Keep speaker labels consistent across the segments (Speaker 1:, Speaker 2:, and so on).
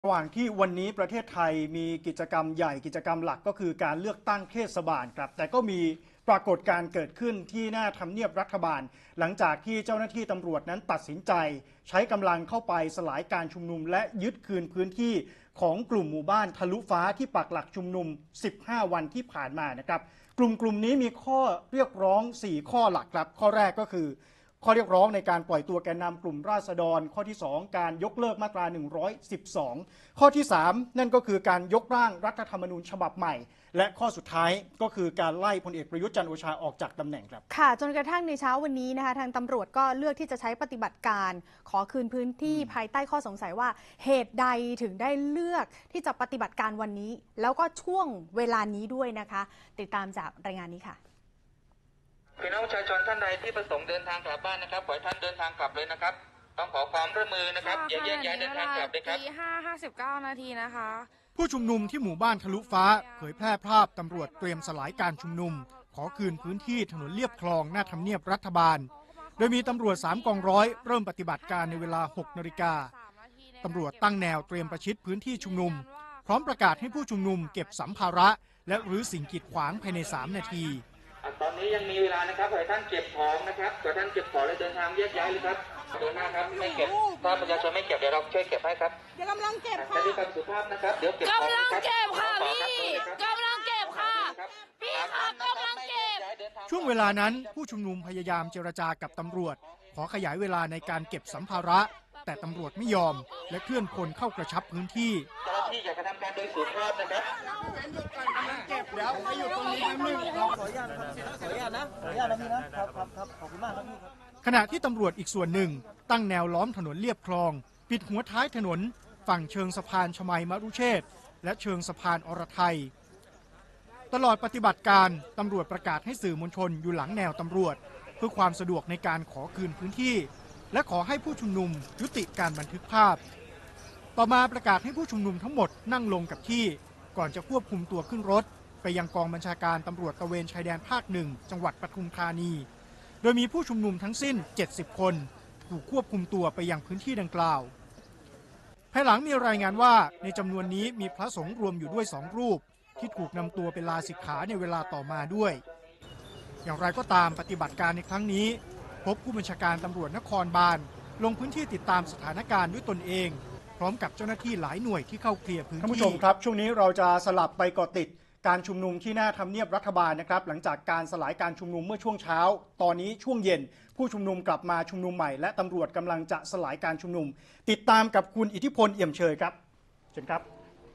Speaker 1: ระหว่างที่วันนี้ประเทศไทยมีกิจกรรมใหญ่กิจกรรมหลักก็คือการเลือกตั้งเทศบาลครับแต่ก็มีปรากฏการณ์เกิดขึ้นที่หน้าทำเนียบรัฐบาลหลังจากที่เจ้าหน้าที่ตำรวจนั้นตัดสินใจใช้กำลังเข้าไปสลายการชุมนุมและยึดคืนพื้นที่ของกลุ่มหมู่บ้านทะลุฟ้าที่ปักหลักชุมนุม15 วันที่ผ่านมานะครับกลุ่มนี้มีข้อเรียกร้อง4ข้อหลักครับข้อแรกก็คือข้อเรียกร้องในการปล่อยตัวแกนนำกลุ่มราษฎรข้อที่2การยกเลิกมาตรา112ข้อที่3นั่นก็คือการยกร่างรัฐธรรมนูญฉบับใหม่และข้อสุดท้ายก็คือการไล่พลเอกประยุทธ์จันทร์โอชาออกจากตำแหน่งครับ
Speaker 2: ค่ะจนกระทั่งในเช้าวันนี้นะคะทางตำรวจก็เลือกที่จะใช้ปฏิบัติการขอคืนพื้นที่ภายใต้ข้อสงสัยว่าเหตุใดถึงได้เลือกที่จะปฏิบัติการวันนี้แล้วก็ช่วงเวลานี้ด้วยนะคะติดตามจากรายงานนี้ค่ะ
Speaker 3: พี่น้องประชาชนท่านใดที่ประสงค์เดินทางกลับบ้านนะครับขอให้ท่านเดินทางกลับเลยนะครับต้องขอความร่วมมือนะครับอย่าแยกย้ายเดินทางกลับเลยครับ
Speaker 4: ตี 5:59 นาทีนะคะ
Speaker 1: ผู้ชุมนุมที่หมู่บ้านทะลุฟ้าเผยแพร่ภาพตำรวจเตรียมสลายการชุมนุมขอคืนพื้นที่ถนนเลียบคลองหน้าทำเนียบรัฐบาลโดยมีตำรวจ3 กองร้อยเริ่มปฏิบัติการในเวลา 6 นาฬิกาตำรวจตั้งแนวเตรียมประชิดพื้นที่ชุมนุมพร้อมประกาศให้ผู้ชุมนุมเก็บสัมภาระและรื้อสิ่งกีดขวางภายใน3 นาที
Speaker 3: ตอนนี้ยังมีเวลานะครับขอให้ท่านเก็บของนะครับขอท่านเก็บของและเดินทางแยกย้ายเลยครับเดินหน้าครับไม่เก็บถ้าประชาชนไม่เก็บเดี๋ยวเราช่วยเก็บให้ครับ
Speaker 4: เดี๋ยวกำลังเก็บค่ะ
Speaker 3: ด้วยความสุภาพนะครับเดี๋ยวเก็บ
Speaker 4: กำลังเก็บค่ะพี่กำลังเก็บค่ะพี่ค่ะกำลังเก็บ
Speaker 1: ช่วงเวลานั้นผู้ชุมนุมพยายามเจรจากับตำรวจขอขยายเวลาในการเก็บสัมภาระแต่ตำรวจไม่ยอมและเคลื่อนพลเข้ากระชับพื้นที่
Speaker 3: เจ้าหน้าที่อยากจะทำการโดยสุภาพนะครับ
Speaker 1: เก็บแล้วไปอยู่ตรงนี้แป๊บนึงขออนุญาตครับขออนุญาตนะพี่นะครับขอบคุณมากครับพี่ครับขณะที่ตำรวจอีกส่วนหนึ่งตั้งแนวล้อมถนนเลียบคลองปิดหัวท้ายถนนฝั่งเชิงสะพานชมัยมรุเชษฐ์และเชิงสะพานอรไทยตลอดปฏิบัติการตำรวจประกาศให้สื่อมวลชนอยู่หลังแนวตำรวจเพื่อความสะดวกในการขอคืนพื้นที่และขอให้ผู้ชุมนุมยุติการบันทึกภาพต่อมาประกาศให้ผู้ชุมนุมทั้งหมดนั่งลงกับที่ก่อนจะควบคุมตัวขึ้นรถไปยังกองบัญชาการตำรวจตระเวนชายแดนภาค 1จังหวัดปทุมธานีโดยมีผู้ชุมนุมทั้งสิ้น70 คนถูกควบคุมตัวไปยังพื้นที่ดังกล่าวภายหลังมีรายงานว่าในจำนวนนี้มีพระสงฆ์รวมอยู่ด้วย2 รูปที่ถูกนำตัวไปลาสิกขาในเวลาต่อมาด้วยอย่างไรก็ตามปฏิบัติการในครั้งนี้พบผู้บัญชาการตำรวจนครบาลลงพื้นที่ติดตามสถานการณ์ด้วยตนเองพร้อมกับเจ้าหน้าที่หลายหน่วยที่เข้าเคลียร์พื้นที่ท่านผู้ชมครับช่วงนี้เราจะสลับไปเกาะติดการชุมนุมที่หน้าทำเนียบรัฐบาลนะครับหลังจากการสลายการชุมนุมเมื่อช่วงเช้าตอนนี้ช่วงเย็นผู้ชุมนุมกลับมาชุมนุมใหม่และตำรวจกำลังจะสลายการชุมนุมติดตามกับคุณอิทธิพลเอี่ยมเชยครับเชิญครับ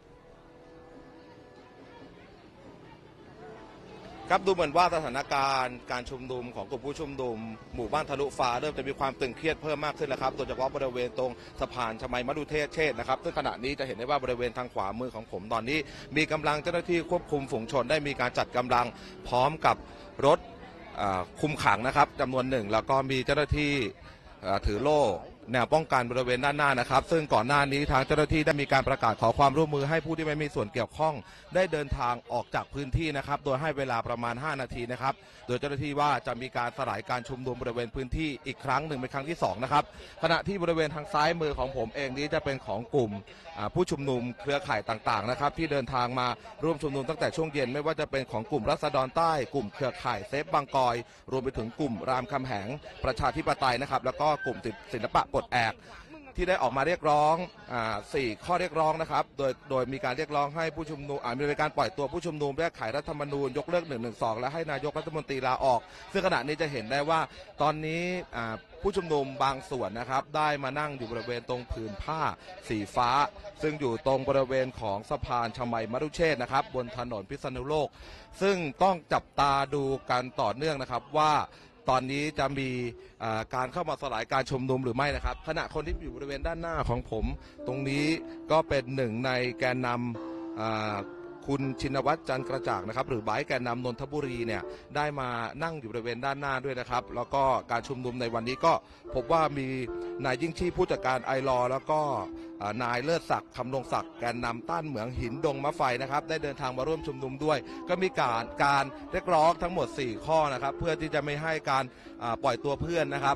Speaker 5: ครับดูเหมือนว่าสถานการณ์การชุมนุมของกลุ่มผู้ชุมนุมหมู่บ้านทะลุฟ้าเริ่มจะมีความตึงเครียดเพิ่มมากขึ้นแล้วครับโดยเฉพาะบริเวณตรงสะพานชมัยมรุเชษฐ์นะครับซึ่งขณะนี้จะเห็นได้ว่าบริเวณทางขวามือของผมตอนนี้มีกำลังเจ้าหน้าที่ควบคุมฝูงชนได้มีการจัดกำลังพร้อมกับรถคุมขังนะครับจำนวนหนึ่งแล้วก็มีเจ้าหน้าที่ถือโล่แนวป้องกันบริเวณด้านหน้านะครับซึ่งก่อนหน้านี้ทางเจ้าหน้าที่ได้มีการประกาศขอความร่วมมือให้ผู้ที่ไม่มีส่วนเกี่ยวข้องได้เดินทางออกจากพื้นที่นะครับโดยให้เวลาประมาณ5 นาทีนะครับโดยเจ้าหน้าที่ว่าจะมีการสลายการชุมนุมบริเวณพื้นที่อีกครั้งหนึ่งเป็นครั้งที่2นะครับขณะที่บริเวณทางซ้ายมือของผมเองนี้จะเป็นของกลุ่มผู้ชุมนุมเครือข่ายต่างๆนะครับที่เดินทางมาร่วมชุมนุมตั้งแต่ช่วงเย็นไม่ว่าจะเป็นของกลุ่มราษฎรใต้กลุ่มเครือข่ายเซฟบางกอยรวมไปถึงกลุ่มรามคำแหงประชาธิปไตยนะครับแล้วก็กลุ่มศิลปะปลดแอกที่ได้ออกมาเรียกร้อง4 ข้อเรียกร้องนะครับโดยมีการเรียกร้องให้ผู้ชุมนุมมีการปล่อยตัวผู้ชุมนุมแก้ไขรัฐธรรมนูญยกเลิก112และให้นายกรัฐมนตรีลาออกซึ่งขณะนี้จะเห็นได้ว่าตอนนี้ผู้ชุมนุมบางส่วนนะครับได้มานั่งอยู่บริเวณตรงผืนผ้าสีฟ้าซึ่งอยู่ตรงบริเวณของสะพานชมัยมรุเชษฐ์นะครับบนถนนพิษณุโลกซึ่งต้องจับตาดูกันต่อเนื่องนะครับว่าตอนนี้จะมีการเข้ามาสลายการชุมนุมหรือไม่นะครับขณะคนที่อยู่บริเวณด้านหน้าของผมตรงนี้ก็เป็นหนึ่งในแกนนำคุณชินวัตรจันทร์กระจ่างนะครับหรือไบค์แกนนำนนทบุรีเนี่ยได้มานั่งอยู่บริเวณด้านหน้าด้วยนะครับแล้วก็การชุมนุมในวันนี้ก็พบว่ามีนายยิ่งชีพผู้จัดการไอลอแล้วก็นายเลิศศักดิ์คำลงศักดิ์แกนนำต้านเหมืองหินดงมะไฟนะครับได้เดินทางมาร่วมชุมนุมด้วยก็มีการเรียกร้องทั้งหมด4 ข้อนะครับเพื่อที่จะไม่ให้การปล่อยตัวเพื่อนนะครับ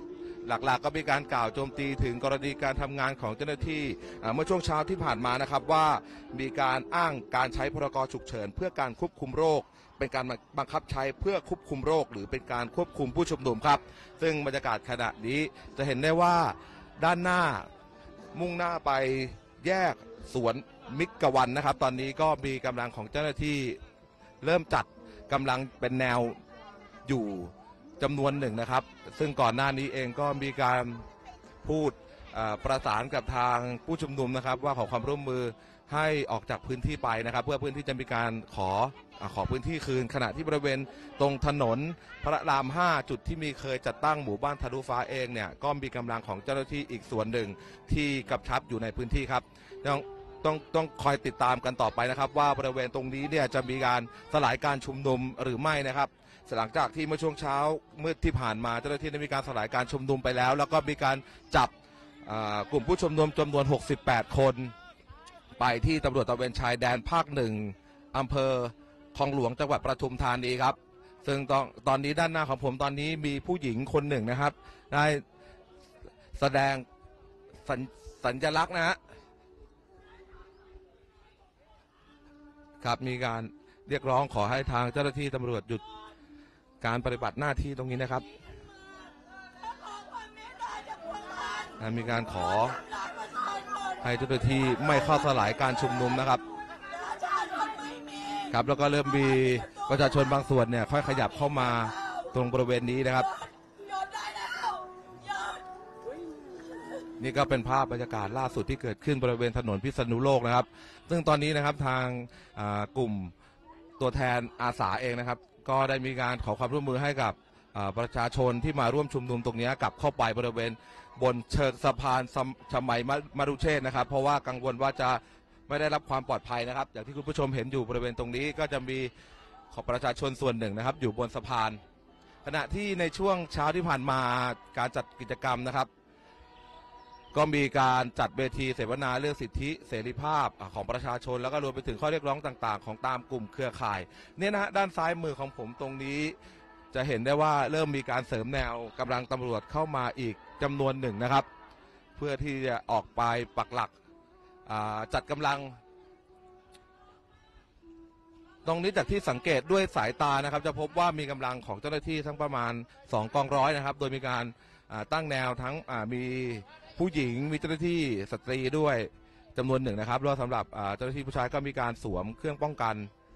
Speaker 5: หลักๆก็มีการกล่าวโจมตีถึงกรณีการทำงานของเจ้าหน้าที่เมื่อช่วงเช้าที่ผ่านมานะครับว่ามีการอ้างการใช้พรกฉุกเฉินเพื่อการควบคุมโรคเป็นการบังคับใช้เพื่อควบคุมโรคหรือเป็นการควบคุมผู้ชุมนุมครับซึ่งบรรยากาศขณะนี้จะเห็นได้ว่าด้านหน้ามุ่งหน้าไปแยกสวนมิตรวันนะครับตอนนี้ก็มีกำลังของเจ้าหน้าที่เริ่มจัดกำลังเป็นแนวอยู่จำนวนหนึ่งนะครับซึ่งก่อนหน้านี้เองก็มีการพูดประสานกับทางผู้ชุมนุมนะครับว่าขอความร่วมมือให้ออกจากพื้นที่ไปนะครับเพื่อพื้นที่จะมีการขอพื้นที่คืนขณะที่บริเวณตรงถนนพระราม 5 จุดที่มีเคยจัดตั้งหมู่บ้านทะลุฟ้าเองเนี่ยก็มีกำลังของเจ้าหน้าที่อีกส่วนหนึ่งที่กำชับอยู่ในพื้นที่ครับต้องคอยติดตามกันต่อไปนะครับว่าบริเวณตรงนี้เนี่ยจะมีการสลายการชุมนุมหรือไม่นะครับหลังจากที่เมื่อช่วงเช้ามืดที่ผ่านมาเจ้าหน้าที่ได้มีการสลายการชุมนุมไปแล้วแล้วก็มีการจับกลุ่มผู้ชุมนุมจำนวน68 คนไปที่ตำรวจตระเวนชายแดนภาค 1อำเภอคลองหลวงจังหวัดปทุมธานีครับซึ่งตอนนี้ด้านหน้าของผมตอนนี้มีผู้หญิงคนหนึ่งนะครับได้แสดงสัญลักษณ์นะฮะครับมีการเรียกร้องขอให้ทางเจ้าหน้าที่ตำรวจหยุดการปฏิบัติหน้าที่ตรงนี้นะครับมีการขอให้เจ้าหน้าที่ไม่เข้าสลายการชุมนุมนะครับครับแล้วก็เริ่มมีประชาชนบางส่วนเนี่ยค่อยขยับเข้ามาตรงบริเวณนี้นะครับนี่ก็เป็นภาพบรรยากาศล่าสุดที่เกิดขึ้นบริเวณถนนพิษณุโลกนะครับซึ่งตอนนี้นะครับทางกลุ่มตัวแทนอาสาเองนะครับก็ได้มีการขอความร่วมมือให้กับประชาชนที่มาร่วมชุมนุมตรงนี้กลับเข้าไปบริเวณบนเชิงสะพานชมัยมรุเชษนะครับเพราะว่ากังวลว่าจะไม่ได้รับความปลอดภัยนะครับอย่างที่คุณผู้ชมเห็นอยู่บริเวณตรงนี้ก็จะมีของประชาชนส่วนหนึ่งนะครับอยู่บนสะพานขณะที่ในช่วงเช้าที่ผ่านมาการจัดกิจกรรมนะครับก็มีการจัดเวทีเสวนาเรื่องสิทธิเสรีภาพของประชาชนแล้วก็รวมไปถึงข้อเรียกร้องต่างๆของตามกลุ่มเครือข่ายเนี่ยนะด้านซ้ายมือของผมตรงนี้จะเห็นได้ว่าเริ่มมีการเสริมแนวกำลังตำรวจเข้ามาอีกจำนวนหนึ่งนะครับเพื่อที่จะออกไปปักหลักจัดกำลังตรงนี้จากที่สังเกตด้วยสายตานะครับจะพบว่ามีกำลังของเจ้าหน้าที่ทั้งประมาณ2 กองร้อยนะครับโดยมีการตั้งแนวทั้งมีผู้หญิงมีเจ้าหน้าที่สตรีด้วยจำนวนหนึ่งนะครับแล้วสำหรับเจ้าหน้าที่ผู้ชายก็มีการสวมเครื่องป้องกัน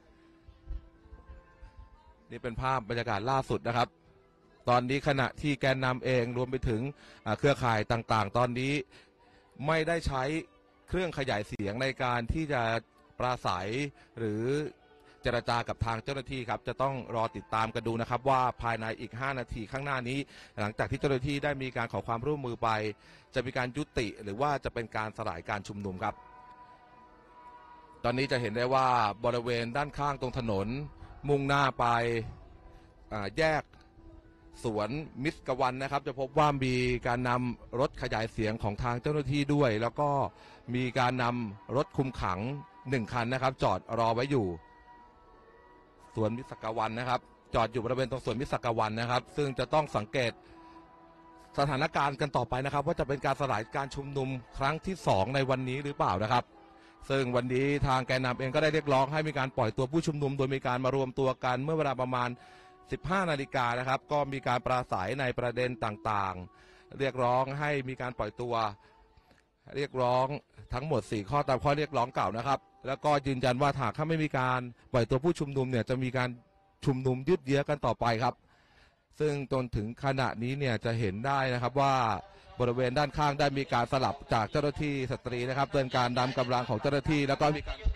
Speaker 5: นี่เป็นภาพบรรยากาศล่าสุดนะครับตอนนี้ขณะที่แกนนำเองรวมไปถึงเครือข่ายต่างๆตอนนี้ไม่ได้ใช้เครื่องขยายเสียงในการที่จะปราศัยหรือเจรจากับทางเจ้าหน้าที่ครับจะต้องรอติดตามกันดูนะครับว่าภายในอีก5 นาทีข้างหน้านี้หลังจากที่เจ้าหน้าที่ได้มีการขอความร่วมมือไปจะมีการยุติหรือว่าจะเป็นการสลายการชุมนุมครับตอนนี้จะเห็นได้ว่าบริเวณด้านข้างตรงถนนมุ่งหน้าไปแยกสวนมิตรวันนะครับจะพบว่ามีการนำรถขยายเสียงของทางเจ้าหน้าที่ด้วยแล้วก็มีการนำรถคุมขัง1 คันนะครับจอดรอไว้อยู่สวนมิตรวันนะครับจอดอยู่บริเวณตรงสวนมิตรวันนะครับซึ่งจะต้องสังเกตสถานการณ์กันต่อไปนะครับว่าจะเป็นการสลายการชุมนุมครั้งที่2ในวันนี้หรือเปล่านะครับซึ่งวันนี้ทางแกนนำเองก็ได้เรียกร้องให้มีการปล่อยตัวผู้ชุมนุมโดยมีการมารวมตัวกันเมื่อเวลาประมาณ15 นาฬิกานะครับก็มีการปราศัยในประเด็นต่างๆเรียกร้องให้มีการปล่อยตัวเรียกร้องทั้งหมด4 ข้อตามข้อเรียกร้องเก่านะครับแล้วก็ยืนยันว่าหากถ้าไม่มีการปล่อยตัวผู้ชุมนุมเนี่ยจะมีการชุมนุมยืดเยื้อกันต่อไปครับซึ่งจนถึงขณะนี้เนี่ยจะเห็นได้นะครับว่าบริเวณด้านข้างได้มีการสลับจากเจ้าหน้าที่สตรีนะครับเดินการนำกำลังของเจ้าหน้าที่แล้วก็มีการ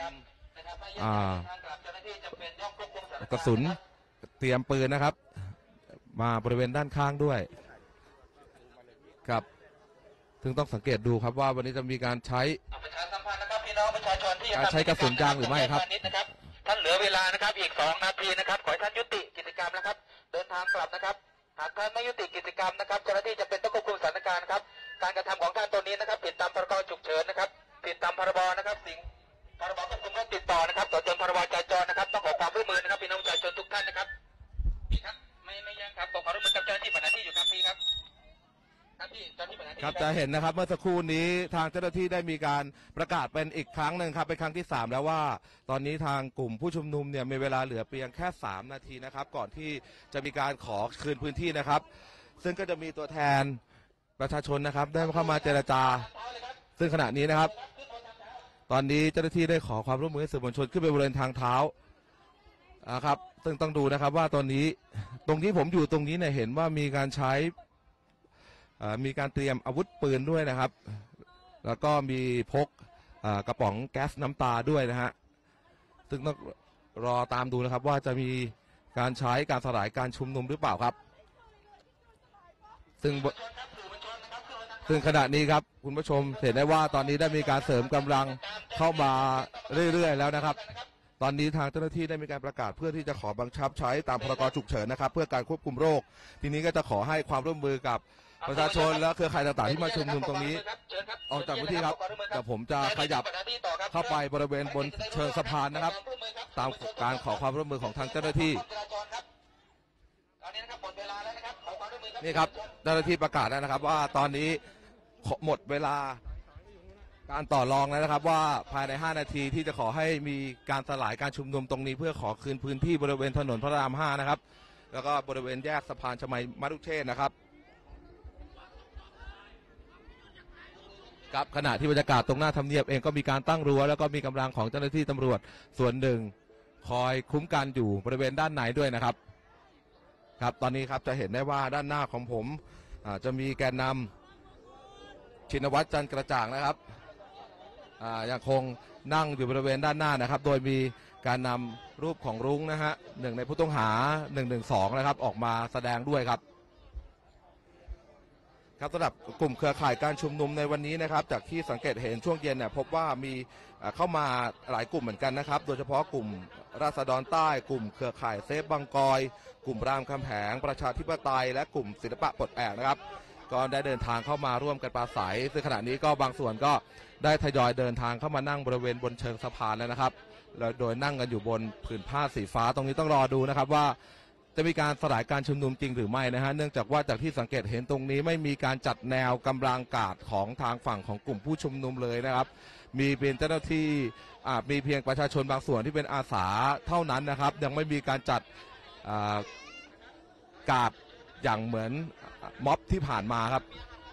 Speaker 5: กระสุนเตรียมปืนนะครับมาบริเวณด้านข้างด้วยครับซึ่งต้องสังเกตดูครับว่าวันนี้จะมีการใช้ใช้กระสุนยางหรือไม่ครับ
Speaker 3: ท่านเหลือเวลานะครับอีก2 นาทีนะครับขอให้ท่านยุติกิจกรรมนะครับเดินทางกลับนะครับหากท่านไม่ยุติกิจกรรมนะครับเจ้าหน้าที่จะเป็นต้องควบคุมสถานการณ์ครับการกระทำของท่านตัวนี้นะครับผิดตามพรกฉุกเฉินนะครับผิดตามพรบนะครับสิ่งพรบควบคุมโรคติดต่อนะครับต่อจนพรบจราจรนะครับต้องขอความร่วมมือนะครับพี่น้องประชาชนทุกท่านนะครับพี่ครับไม่ยังครับขอความร่วมมือกับเจ้าหน้าที่ปฏิบัติหน้าที่อยู่ครับพี่ครับ
Speaker 5: ห็นนะครับเมื่อสักครู่นี้ทางเจ้าหน้าที่ได้มีการประกาศเป็นอีกครั้งหนึ่งครับเป็นครั้งที่3แล้วว่าตอนนี้ทางกลุ่มผู้ชุมนุมเนี่ยมีเวลาเหลือเพียงแค่3 นาทีนะครับก่อนที่จะมีการขอคืนพื้นที่นะครับซึ่งก็จะมีตัวแทนประชาชนนะครับได้เข้ามาเจรจาซึ่งขณะนี้นะครับตอนนี้เจ้าหน้าที่ได้ขอความร่วมมือให้สื่อมวลชนขึ้นไปบริเวณทางเท้านะครับซึ่งต้องดูนะครับว่าตอนนี้ตรงที่ผมอยู่ตรงนี้เนี่ยเห็นว่ามีการใช้มีการเตรียมอาวุธปืนด้วยนะครับแล้วก็มีพกกระป๋องแก๊สน้ำตาด้วยนะฮะซึ่งต้องรอตามดูนะครับว่าจะมีการใช้การสลายการชุมนุมหรือเปล่าครับซึ่งขณะนี้ครับคุณผู้ชมเห็นได้ว่าตอนนี้ได้มีการเสริมกำลังเข้ามาเรื่อยๆแล้วนะครับตอนนี้ทางเจ้าหน้าที่ได้มีการประกาศเพื่อที่จะขอบังคับใช้ตามพรกฉุกเฉินนะครับเพื่อการควบคุมโรคทีนี้ก็จะขอให้ความร่วมมือกับประชาชนและเครือข่ายต่างๆที่มาชุมนุมตรงนี้ออกจากพื้นที่ครับเดี๋ยวผมจะขยับเข้าไปบริเวณบนเชิงสะพานนะครับตามการขอความร่วมมือของทางเจ้าหน้าที่นี่ครับเจ้าหน้าที่ประกาศแล้วนะครับว่าตอนนี้หมดเวลาการต่อรองแล้วนะครับว่าภายใน5 นาทีที่จะขอให้มีการสลายการชุมนุมตรงนี้เพื่อขอคืนพื้นที่บริเวณถนนพระราม5นะครับแล้วก็บริเวณแยกสะพานชมัยมรุเชษฐ์นะครับครับขณะที่บรรยากาศตรงหน้าทำเนียบเองก็มีการตั้งรั้วแล้วก็มีกำลังของเจ้าหน้าที่ตำรวจส่วนหนึ่งคอยคุ้มกันอยู่บริเวณด้านในด้วยนะครับครับตอนนี้ครับจะเห็นได้ว่าด้านหน้าของผมจะมีแกนนำชินวัตรจันทร์กระจ่างนะครับยังคงนั่งอยู่บริเวณด้านหน้านะครับโดยมีการนำรูปของรุ้งนะฮะหนึ่งในผู้ต้องหา112นะครับออกมาแสดงด้วยครับครับสำหรับกลุ่มเครือข่ายการชุมนุมในวันนี้นะครับจากที่สังเกตเห็นช่วงเย็นเนี่ยพบว่ามีเข้ามาหลายกลุ่มเหมือนกันนะครับโดยเฉพาะกลุ่มราษฎรใต้กลุ่มเครือข่ายเซฟบางกอยกลุ่มรามคำแหงประชาธิปไตยและกลุ่มศิลปะปลดแอกนะครับก็ได้เดินทางเข้ามาร่วมกันปราศัยซึ่งขณะนี้ก็บางส่วนก็ได้ทยอยเดินทางเข้ามานั่งบริเวณบนเชิงสะพานแล้วนะครับแล้วโดยนั่งกันอยู่บนผืนผ้าสีฟ้าตรงนี้ต้องรอดูนะครับว่าจะมีการสลายการชุมนุมจริงหรือไม่นะฮะเนื่องจากว่าจากที่สังเกตเห็นตรงนี้ไม่มีการจัดแนวกำลังกาดของทางฝั่งของกลุ่มผู้ชุมนุมเลยนะครับมีเพียงเจ้าหน้าที่มีเพียงประชาชนบางส่วนที่เป็นอาสาเท่านั้นนะครับยังไม่มีการจัดกาดอย่างเหมือนม็อบที่ผ่านมาครับ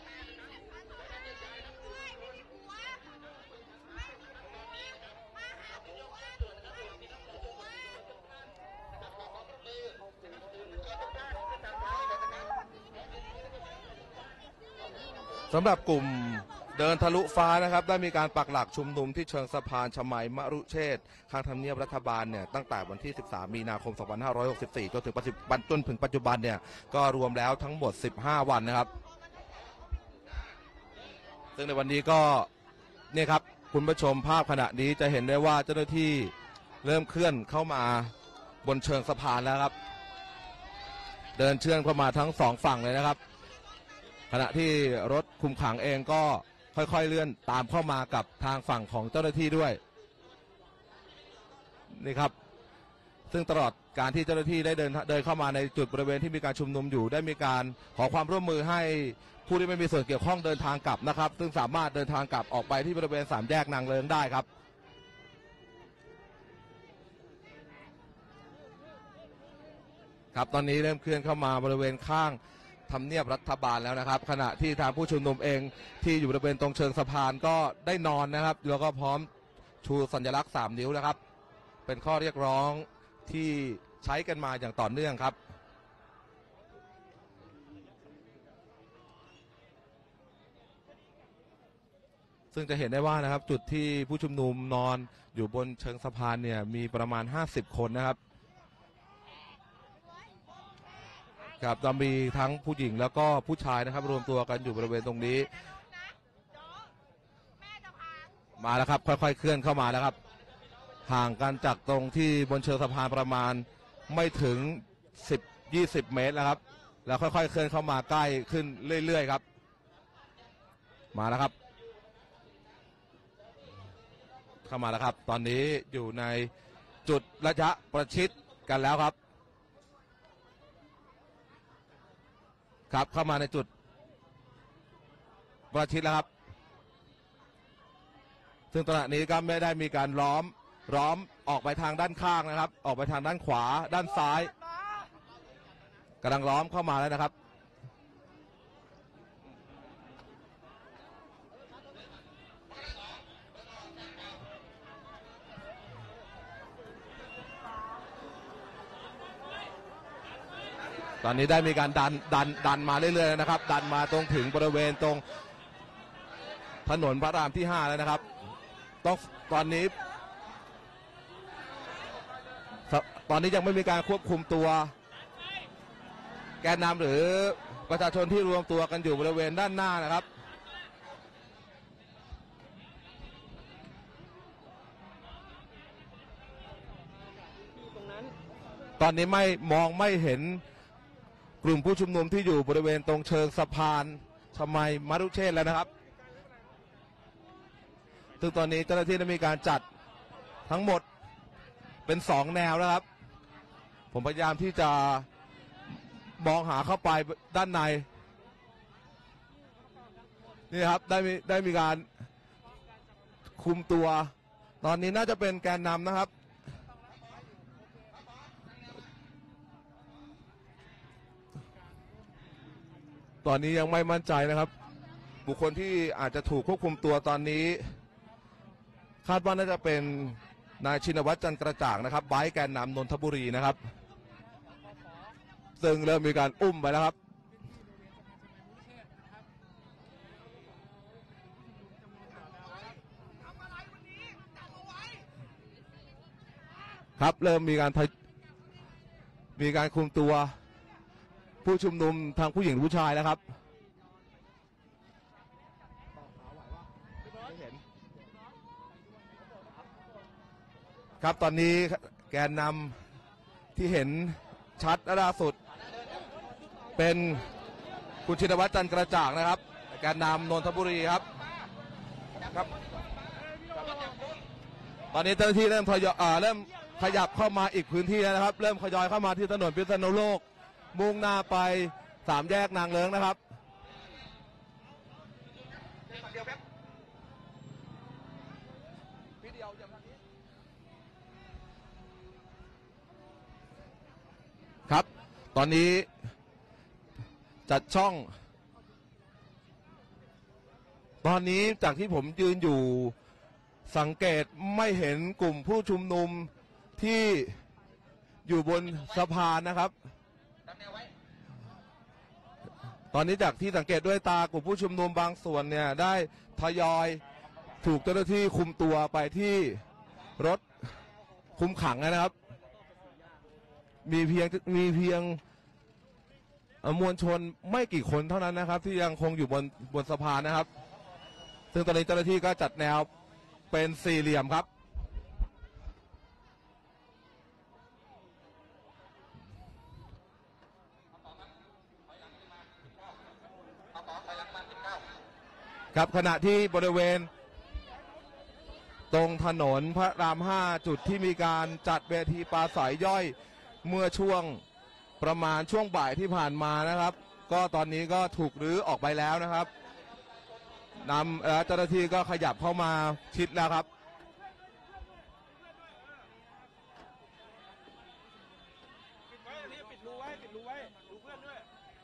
Speaker 5: สำหรับกลุ่มเดินทะลุฟ้านะครับได้มีการปักหลักชุมนุมที่เชิงสะพานชมัยมรุเชษฐ์ข้างทำเนียบรัฐบาลเนี่ยตั้งแต่วันที่13 มีนาคม 2564จนถึงปัจจุบันเนี่ยก็รวมแล้วทั้งหมด15 วันนะครับซึ่งในวันนี้ก็เนี่ยครับคุณผู้ชมภาพขณะนี้จะเห็นได้ว่าเจ้าหน้าที่เริ่มเคลื่อนเข้ามาบนเชิงสะพานแล้วครับเดินเชื่อมเข้ามาทั้ง2 ฝั่งเลยนะครับขณะที่รถคุมขังเองก็ค่อยๆเลื่อนตามเข้ามากับทางฝั่งของเจ้าหน้าที่ด้วยนี่ครับซึ่งตลอดการที่เจ้าหน้าที่ได้เดินเข้ามาในจุดบริเวณที่มีการชุมนุมอยู่ได้มีการขอความร่วมมือให้ผู้ที่ไม่มีส่วนเกี่ยวข้องเดินทางกลับนะครับซึ่งสามารถเดินทางกลับออกไปที่บริเวณ3 แยกนางเลิ้งได้ครับครับตอนนี้เริ่มเคลื่อนเข้ามาบริเวณข้างทำเนียบรัฐบาลแล้วนะครับขณะที่ทางผู้ชุมนุมเองที่อยู่บริเวณตรงเชิงสะพานก็ได้นอนนะครับแล้วก็พร้อมชูสัญลักษณ์3 นิ้วนะครับเป็นข้อเรียกร้องที่ใช้กันมาอย่างต่อเนื่องครับซึ่งจะเห็นได้ว่านะครับจุดที่ผู้ชุมนุมนอนอยู่บนเชิงสะพานเนี่ยมีประมาณ50 คนนะครับครับจะมีทั้งผู้หญิงแล้วก็ผู้ชายนะครับรวมตัวกันอยู่บริเวณตรงนี้มาแล้วครับค่อยๆเคลื่อนเข้ามาแล้วครับห่างกันจากตรงที่บนเชิงสะพานประมาณไม่ถึง10-20 เมตรแล้วครับแล้วค่อยๆเคลื่อนเข้ามาใกล้ขึ้นเรื่อยๆครับมาแล้วครับเข้ามาแล้วครับตอนนี้อยู่ในจุดระยะประชิดกันแล้วครับครับเข้ามาในจุดประชิดแล้วครับซึ่งขณะนี้ก็ไม่ได้มีการล้อมออกไปทางด้านข้างนะครับออกไปทางด้านขวาด้านซ้ายกำลังล้อมเข้ามาแล้วนะครับตอนนี้ได้มีการดันมาเรื่อยๆนะครับดันมาตรงถึงบริเวณตรงถนนพระรามที่ 5แล้วนะครับตอนนี้ยังไม่มีการควบคุมตัวแกนนำหรือประชาชนที่รวมตัวกันอยู่บริเวณด้านหน้านะครับตอนนี้ไม่เห็นกลุ่มผู้ชุมนุมที่อยู่บริเวณตรงเชิงสะพานชมัยมรุเชษฐ์แล้วนะครับซึ่งตอนนี้เจ้าหน้าที่ได้มีการจัดทั้งหมดเป็น2แนวนะครับผมพยายามที่จะมองหาเข้าไปด้านในนี่ครับได้มีการคุมตัวตอนนี้น่าจะเป็นแกนนำนะครับตอนนี้ยังไม่มั่นใจนะครับบุคคลที่อาจจะถูกควบคุมตัวตอนนี้คาดว่าน่าจะเป็นนายชินวัตรจันทร์กระจ่างนะครับไบค์แกนนำนนทบุรีนะครับซึ่งเริ่มมีการอุ้มไปแล้วครับครับเริ่มมีการคุมตัวผู้ชุมนุมทางผู้หญิงผู้ชายแล้วครับครับตอนนี้แกนนำที่เห็นชัดล่าสุดเป็นคุณชินวัตรจันทร์กระจ่างนะครับแกนนำนนทบุรีครับตอนนี้เจ้าหน้าที่เริ่มขยับเข้ามาอีกพื้นที่แล้วนะครับเริ่มทยอยเข้ามาที่ถนนพิษณุโลกมุ่งหน้าไป3แยกนางเลิ้งนะครับครับตอนนี้จัดช่องตอนนี้จากที่ผมยืนอยู่สังเกตไม่เห็นกลุ่มผู้ชุมนุมที่อยู่บนสะพานนะครับตอนนี้จากที่สังเกตด้วยตากลุ่มผู้ชุมนุมบางส่วนเนี่ยได้ทยอยถูกเจ้าหน้าที่คุมตัวไปที่รถคุมขังนะครับมีเพียงมวลชนไม่กี่คนเท่านั้นนะครับที่ยังคงอยู่บนสะพานนะครับซึ่งตอนนี้เจ้าหน้าที่ก็จัดแนวเป็นสี่เหลี่ยมครับครับขณะที่บริเวณตรงถนนพระราม 5จุดที่มีการจัดเวทีปราศัยย่อยเมื่อช่วงประมาณช่วงบ่ายที่ผ่านมานะครับก็ตอนนี้ก็ถูกรื้อออกไปแล้วนะครับเจ้าหน้าที่ก็ขยับเข้ามาชิดแล้วครับปิดรูไว้ดูเพื่อนด้วย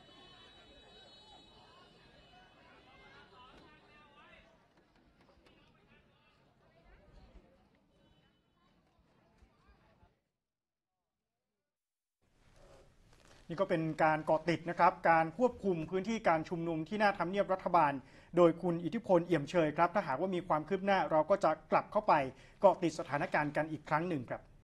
Speaker 1: นี่ก็เป็นการเกาะติดนะครับการควบคุมพื้นที่การชุมนุมที่หน้าทำเนียบรัฐบาลโดยคุณอิทธิพลเอี่ยมเชยครับถ้าหากว่ามีความคืบหน้าเราก็จะกลับเข้าไปเกาะติดสถานการณ์กันอีกครั้งหนึ่งครับ